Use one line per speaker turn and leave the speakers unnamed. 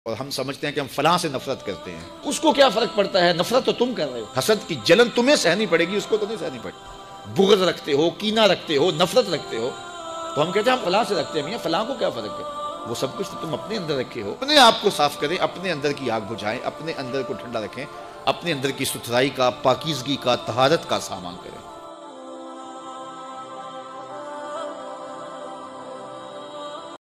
और हम समझते हैं कि हम फलां से नफरत करते हैं, उसको क्या फर्क पड़ता है, नफरत तो तुम कर रहे हो। हसद की जलन तुम्हें सहनी पड़ेगी, उसको तो नहीं सहनी पड़ेगी। बुग़्ज़ रखते हो, कीना रखते हो, नफरत रखते हो, तो हम कहते हैं हम फलां से रखते हैं। मियां फलां को क्या फर्क है, वो सब कुछ तो तुम अपने अंदर रखे हो। अपने आप को साफ करें, अपने अंदर की आग बुझाएं, अपने अंदर को ठंडा रखें, अपने अंदर की सुथराई का, पाकीज़गी का, तहारत का सामान करें।